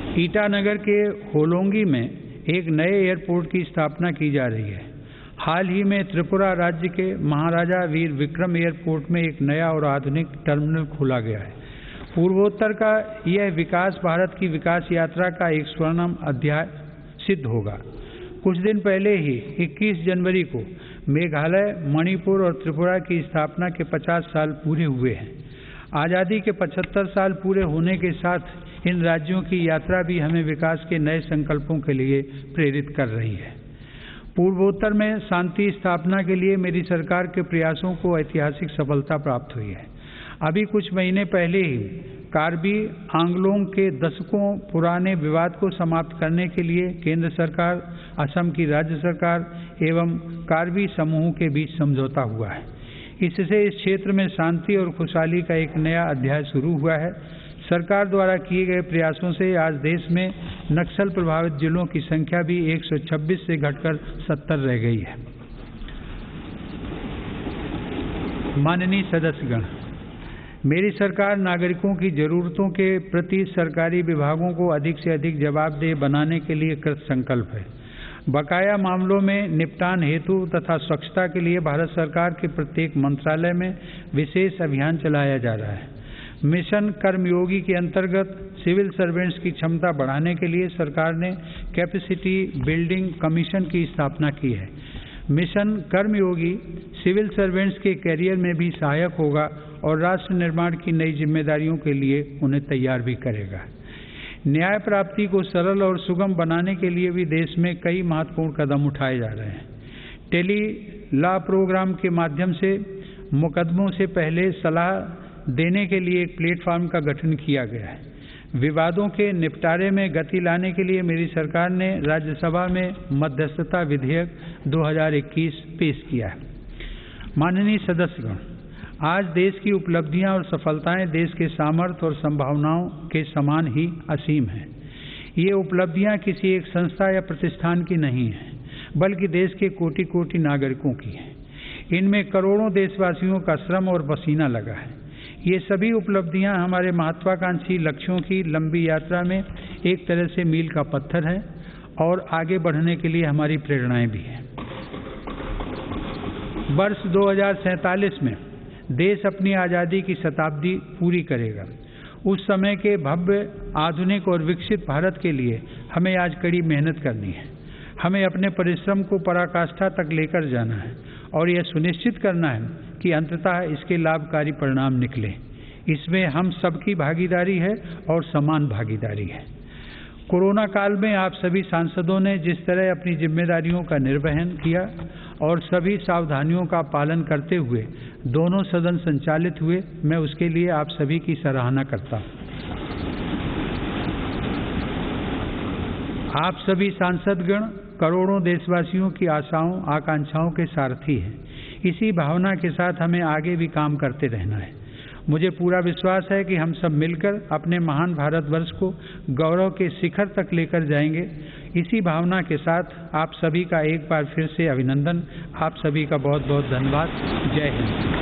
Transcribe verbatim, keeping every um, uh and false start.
ईटानगर के होलोंगी में एक नए एयरपोर्ट की स्थापना की जा रही है। हाल ही में त्रिपुरा राज्य के महाराजा वीर विक्रम एयरपोर्ट में एक नया और आधुनिक टर्मिनल खोला गया है। पूर्वोत्तर का यह विकास भारत की विकास यात्रा का एक स्वर्णिम अध्याय सिद्ध होगा। कुछ दिन पहले ही इक्कीस जनवरी को मेघालय, मणिपुर और त्रिपुरा की स्थापना के पचास साल पूरे हुए हैं। आज़ादी के पचहत्तर साल पूरे होने के साथ इन राज्यों की यात्रा भी हमें विकास के नए संकल्पों के लिए प्रेरित कर रही है। पूर्वोत्तर में शांति स्थापना के लिए मेरी सरकार के प्रयासों को ऐतिहासिक सफलता प्राप्त हुई है। अभी कुछ महीने पहले ही कार्बी आंगलोंग के दशकों पुराने विवाद को समाप्त करने के लिए केंद्र सरकार, असम की राज्य सरकार एवं कार्बी समूह के बीच समझौता हुआ है। इससे इस क्षेत्र में शांति और खुशहाली का एक नया अध्याय शुरू हुआ है। सरकार द्वारा किए गए प्रयासों से आज देश में नक्सल प्रभावित जिलों की संख्या भी एक सौ छब्बीस से घटकर सत्तर रह गई है। माननीय सदस्यगण, मेरी सरकार नागरिकों की जरूरतों के प्रति सरकारी विभागों को अधिक से अधिक जवाबदेह बनाने के लिए कृत संकल्प है। बकाया मामलों में निपटान हेतु तथा स्वच्छता के लिए भारत सरकार के प्रत्येक मंत्रालय में विशेष अभियान चलाया जा रहा है। मिशन कर्मयोगी के अंतर्गत सिविल सर्वेंट्स की क्षमता बढ़ाने के लिए सरकार ने कैपेसिटी बिल्डिंग कमीशन की स्थापना की है। मिशन कर्मयोगी सिविल सर्वेंट्स के कैरियर में भी सहायक होगा और राष्ट्र निर्माण की नई जिम्मेदारियों के लिए उन्हें तैयार भी करेगा। न्याय प्राप्ति को सरल और सुगम बनाने के लिए भी देश में कई महत्वपूर्ण कदम उठाए जा रहे हैं। टेली लॉ प्रोग्राम के माध्यम से मुकदमों से पहले सलाह देने के लिए एक प्लेटफॉर्म का गठन किया गया है। विवादों के निपटारे में गति लाने के लिए मेरी सरकार ने राज्यसभा में मध्यस्थता विधेयक दो हज़ार इक्कीस पेश किया है। माननीय सदस्यगण, आज देश की उपलब्धियां और सफलताएं देश के सामर्थ्य और संभावनाओं के समान ही असीम हैं। ये उपलब्धियां किसी एक संस्था या प्रतिष्ठान की नहीं हैं, बल्कि देश के कोटि कोटि नागरिकों की हैं। इनमें करोड़ों देशवासियों का श्रम और पसीना लगा है। ये सभी उपलब्धियां हमारे महत्वाकांक्षी लक्ष्यों की लंबी यात्रा में एक तरह से मील का पत्थर है और आगे बढ़ने के लिए हमारी प्रेरणाएं भी हैं। वर्ष दो हज़ार सैंतालीस में देश अपनी आज़ादी की शताब्दी पूरी करेगा। उस समय के भव्य, आधुनिक और विकसित भारत के लिए हमें आज कड़ी मेहनत करनी है। हमें अपने परिश्रम को पराकाष्ठा तक लेकर जाना है और यह सुनिश्चित करना है कि अंततः इसके लाभकारी परिणाम निकले। इसमें हम सबकी भागीदारी है और समान भागीदारी है। कोरोना काल में आप सभी सांसदों ने जिस तरह अपनी जिम्मेदारियों का निर्वहन किया और सभी सावधानियों का पालन करते हुए दोनों सदन संचालित हुए, मैं उसके लिए आप सभी की सराहना करता हूँ। आप सभी सांसदगण करोड़ों देशवासियों की आशाओं, आकांक्षाओं के सारथी हैं। इसी भावना के साथ हमें आगे भी काम करते रहना है। मुझे पूरा विश्वास है कि हम सब मिलकर अपने महान भारतवर्ष को गौरव के शिखर तक लेकर जाएंगे। इसी भावना के साथ आप सभी का एक बार फिर से अभिनंदन। आप सभी का बहुत बहुत धन्यवाद। जय हिंद।